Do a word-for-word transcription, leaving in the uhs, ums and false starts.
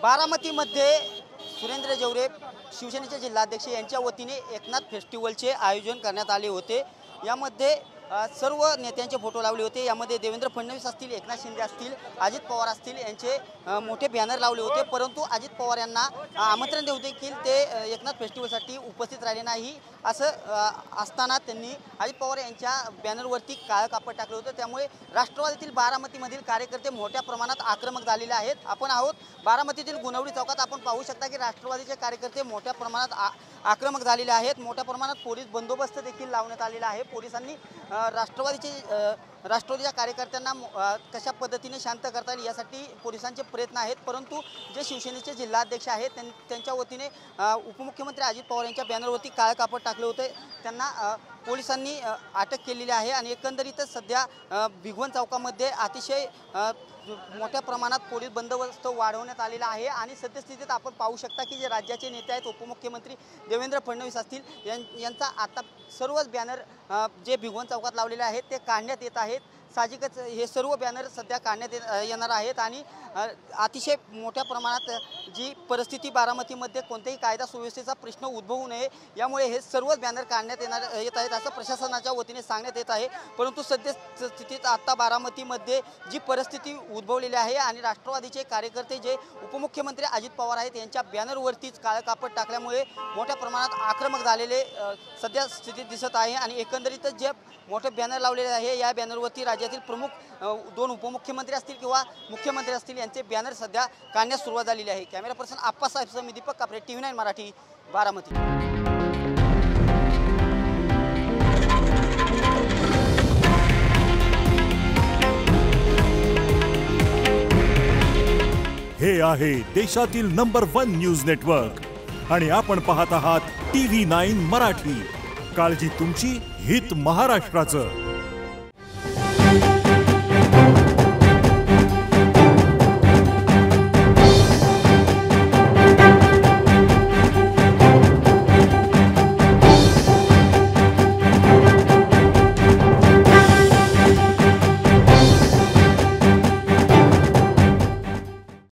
बारामतीमध्ये सुरेंद्र जवरे शिवसेनेचे जिल्हाध्यक्ष यांच्या वतीने एकनाथ फेस्टिवलचे आयोजन करण्यात आले होते। यामध्ये सर्व नेत्यांचे फोटो लावले होते। यामध्ये देवेंद्र फडणवीस असतील, एकनाथ शिंदे असतील, अजित पवार असतील यांचे मोठे बॅनर लावले होते। परंतु अजित पवार यांना आमंत्रण देऊ देखील ते एकनाथ फेस्टिवलसाठी उपस्थित राहिले नाही। असं असताना त्यांनी अजित पवार यांच्या बॅनरवरती काळं कापड टाकलं होतं। त्यामुळे राष्ट्रवादीतील बारामतीमधील कार्यकर्ते मोठ्या प्रमाणात आक्रमक झालेले आहेत। आपण आहोत बारामतीतील गुणवडी चौकात। आपण पाहू शकता की राष्ट्रवादीचे कार्यकर्ते मोठ्या प्रमाणात आक्रमक झालेले आहेत। मोठ्या प्रमाणात पोलीस बंदोबस्त देखील लावण्यात आलेला आहे। पोलिसांनी राष्ट्रवादीचे राष्ट्रवादीच्या कार्यकर्त्यांना कशा पद्धतीने शांत करता येईल यासाठी पोलिसांचे प्रयत्न आहेत। परंतु जे शिवसेनेचे जिल्हाध्यक्ष आहेत त्यांच्या वतीने उपमुख्यमंत्री अजित पवार यांच्या बॅनरवरती काळं कापड टाकले होते। त्यांना पोलिसांनी अटक केलेली आहे आणि एकंदरीतच सध्या भिगवण चौकामध्ये अतिशय मोठ्या प्रमाणात पोलीस बंदोबस्त वाढवण्यात आलेला आहे। आणि सद्यस्थितीत आपण पाहू शकता की जे राज्याचे नेते आहेत, उपमुख्यमंत्री देवेंद्र फडणवीस असतील यांचा आता सर्वच बॅनर जे भिगवण चौकात लावलेले आहेत ते काढण्यात येत आहेत। साहजिकच हे सर्व बॅनर सध्या काढण्यात येणार आहेत आणि अतिशय मोठ्या प्रमाणात जी परिस्थिती बारामतीमध्ये कोणत्याही कायदा सुव्यवस्थेचा प्रश्न उद्भवू नये यामुळे हे सर्वच बॅनर काढण्यात येणार येत आहेत असं प्रशासनाच्या वतीने सांगण्यात येत आहे। परंतु सद्यस्थितीत आता बारामतीमध्ये जी परिस्थिती उद्भवलेली आहे आणि राष्ट्रवादीचे कार्यकर्ते जे उपमुख्यमंत्री अजित पवार आहेत यांच्या बॅनरवरतीच काळं कापड टाकल्यामुळे मोठ्या प्रमाणात आक्रमक झालेले सध्या स्थितीत दिसत आहे। आणि एकंदरीतच जे मोठे बॅनर लावलेले आहे या बॅनरवरती राज्यातील प्रमुख दोन उपमुख्यमंत्री असतील किंवा मुख्यमंत्री असतील यांचे बॅनर सध्या काढण्यास सुरुवात झालेली आहे। कॅमेरा पर्सन आप्पासाहेब सह मी दीपक कापरे, टीव्ही नाईन मराठी, बारामती। हे आहे देशातील नंबर वन न्यूज नेटवर्क आणि आपण पाहत आहात टीव्ही नाईन मराठी। काळजी तुमची, हित महाराष्ट्राचं।